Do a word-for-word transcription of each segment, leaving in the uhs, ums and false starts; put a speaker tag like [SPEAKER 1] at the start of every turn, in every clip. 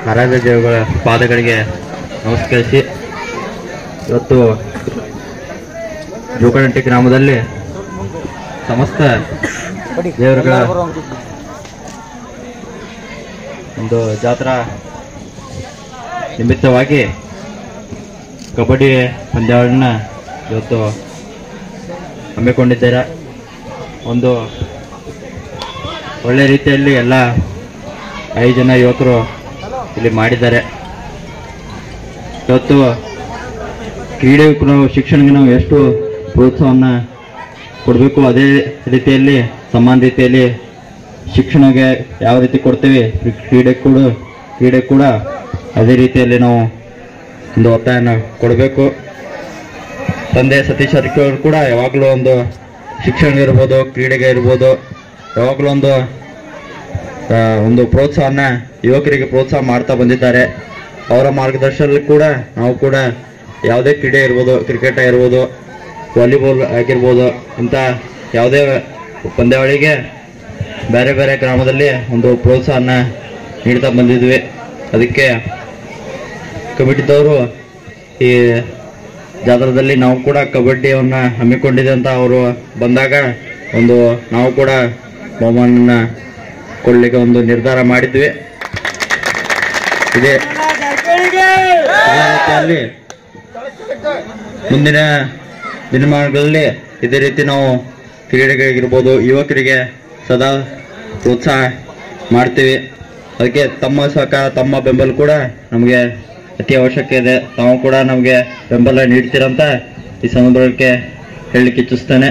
[SPEAKER 1] ಆರಾಧ್ಯ ದೇವಗಳ ಪಾದಗಳಿಗೆ ನಮಸ್ಕರಿಸಿ ಇವತ್ತು ಜೋಕನಟ್ಟಿ ಗ್ರಾಮದಲ್ಲಿ ಸಮಸ್ತ ದೇವರುಗಳ ಒಂದು ಜಾತ್ರಾ ನಿಮಿತ್ತವಾಗಿ ಕಬಡ್ಡಿ ಪಂದ್ಯಾವಳಿಯನ್ನು ಇವತ್ತು ಹಮ್ಮಿಕೊಂಡಿದ್ದಾರೆ. ಒಂದು ಒಳ್ಳೆ ರೀತಿಯಲ್ಲಿ ಎಲ್ಲ ಐದು ಜನ ಯುವಕರು ಇಲ್ಲಿ ಮಾಡಿದ್ದಾರೆ. ಇವತ್ತು ಕ್ರೀಡೆಗೂ ನಾವು ಶಿಕ್ಷಣಕ್ಕೆ ನಾವು ಎಷ್ಟು ಪ್ರೋತ್ಸಾಹವನ್ನು ಕೊಡಬೇಕು, ಅದೇ ರೀತಿಯಲ್ಲಿ ಸಮಾನ ರೀತಿಯಲ್ಲಿ ಶಿಕ್ಷಣಕ್ಕೆ ಯಾವ ರೀತಿ ಕೊಡ್ತೀವಿ ಕ್ರೀಡೆ ಕೂಡ ಕ್ರೀಡೆ ಕೂಡ ಅದೇ ರೀತಿಯಲ್ಲಿ ನಾವು ಒಂದು ಒತ್ತಾಯನ ಕೊಡಬೇಕು. ತಂದೆ ಸತೀಶ್ ಜಾರಕಿಹೊಳಿ ಕೂಡ ಯಾವಾಗಲೂ ಒಂದು ಶಿಕ್ಷಣ ಇರ್ಬೋದು, ಕ್ರೀಡೆಗೆ ಇರ್ಬೋದು, ಯಾವಾಗಲೂ ಒಂದು ಒಂದು ಪ್ರೋತ್ಸಾಹನ ಯುವಕರಿಗೆ ಪ್ರೋತ್ಸಾಹ ಮಾಡ್ತಾ ಬಂದಿದ್ದಾರೆ. ಅವರ ಮಾರ್ಗದರ್ಶನದಲ್ಲಿ ಕೂಡ ನಾವು ಕೂಡ ಯಾವುದೇ ಕ್ರೀಡೆ ಇರ್ಬೋದು, ಕ್ರಿಕೆಟ್ ಇರ್ಬೋದು, ವಾಲಿಬಾಲ್ ಆಗಿರ್ಬೋದು, ಇಂಥ ಯಾವುದೇ ಪಂದ್ಯಾವಳಿಗೆ ಬೇರೆ ಬೇರೆ ಗ್ರಾಮದಲ್ಲಿ ಒಂದು ಪ್ರೋತ್ಸಾಹನ ನೀಡ್ತಾ ಬಂದಿದ್ವಿ. ಅದಕ್ಕೆ ಕಮಿಟಿದವರು ಈ ಜಾತ್ರಾದಲ್ಲಿ ನಾವು ಕೂಡ ಕಬಡ್ಡಿಯನ್ನು ಹಮ್ಮಿಕೊಂಡಿದೆ ಅಂತ ಅವರು ಬಂದಾಗ ಒಂದು ನಾವು ಕೂಡ ಬಹುಮಾನ ಕೊಡಲಿಕ್ಕೆ ಒಂದು ನಿರ್ಧಾರ ಮಾಡಿದ್ವಿ. ಇದೇ ರೀತಿಯಲ್ಲಿ ಮುಂದಿನ ದಿನಮಾನಗಳಲ್ಲಿ ಇದೇ ರೀತಿ ನಾವು ಕ್ರೀಡೆಗಳಿಗಿರ್ಬೋದು ಯುವಕರಿಗೆ ಸದಾ ಪ್ರೋತ್ಸಾಹ ಮಾಡ್ತೀವಿ. ಅದಕ್ಕೆ ತಮ್ಮ ಸಹಕಾರ ತಮ್ಮ ಬೆಂಬಲ ಕೂಡ ನಮಗೆ ಅತಿ ಅವಶ್ಯಕ ಇದೆ. ತಾವು ಕೂಡ ನಮಗೆ ಬೆಂಬಲ ನೀಡ್ತೀರಂತ ಈ ಸಂದರ್ಭಕ್ಕೆ ಹೇಳಲಿಕ್ಕೆ ಇಚ್ಛಿಸ್ತೇನೆ.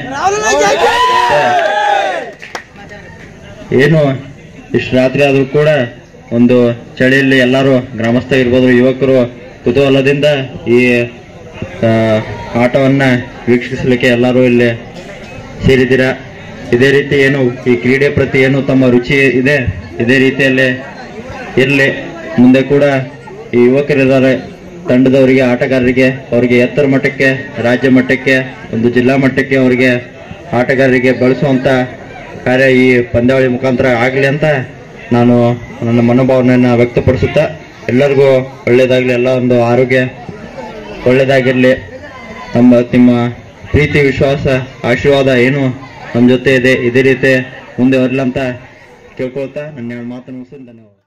[SPEAKER 1] ಏನು ಇಷ್ಟು ರಾತ್ರಿ ಆದರೂ ಕೂಡ ಒಂದು ಚಳಿಯಲ್ಲಿ ಎಲ್ಲರೂ ಗ್ರಾಮಸ್ಥ ಇರ್ಬೋದು, ಯುವಕರು ಕುತೂಹಲದಿಂದ ಈ ಆಟವನ್ನು ವೀಕ್ಷಿಸಲಿಕ್ಕೆ ಎಲ್ಲರೂ ಇಲ್ಲಿ ಸೇರಿದ್ದೀರಾ. ಇದೇ ರೀತಿ ಏನು ಈ ಕ್ರೀಡೆ ಪ್ರತಿ ಏನು ತಮ್ಮ ರುಚಿ ಇದೆ ಇದೇ ರೀತಿಯಲ್ಲೇ ಇರಲಿ. ಮುಂದೆ ಕೂಡ ಈ ಯುವಕರಿದ್ದಾರೆ ತಂಡದವರಿಗೆ, ಆಟಗಾರರಿಗೆ, ಅವರಿಗೆ ಎತ್ತರ ಮಟ್ಟಕ್ಕೆ, ರಾಜ್ಯ ಮಟ್ಟಕ್ಕೆ, ಒಂದು ಜಿಲ್ಲಾ ಮಟ್ಟಕ್ಕೆ ಅವರಿಗೆ ಆಟಗಾರರಿಗೆ ಬಳಸುವಂಥ ಕಾರ್ಯ ಈ ಪಂದ್ಯಾವಳಿ ಮುಖಾಂತರ ಆಗಲಿ ಅಂತ ನಾನು ನನ್ನ ಮನೋಭಾವನೆಯನ್ನು ವ್ಯಕ್ತಪಡಿಸುತ್ತಾ ಎಲ್ಲರಿಗೂ ಒಳ್ಳೆಯದಾಗಲಿ, ಎಲ್ಲ ಒಂದು ಆರೋಗ್ಯ ಒಳ್ಳೆಯದಾಗಿರಲಿ. ನಮ್ಮ ನಿಮ್ಮ ಪ್ರೀತಿ, ವಿಶ್ವಾಸ, ಆಶೀರ್ವಾದ ಏನು ನಮ್ಮ ಜೊತೆ ಇದೆ, ಇದೇ ರೀತಿ ಮುಂದೆ ಬರಲಿ ಅಂತ ಕೇಳ್ಕೊಳ್ತಾ ನನ್ನ ಮಾತನ್ನು ಮುಗಿಸಿ ಧನ್ಯವಾದ.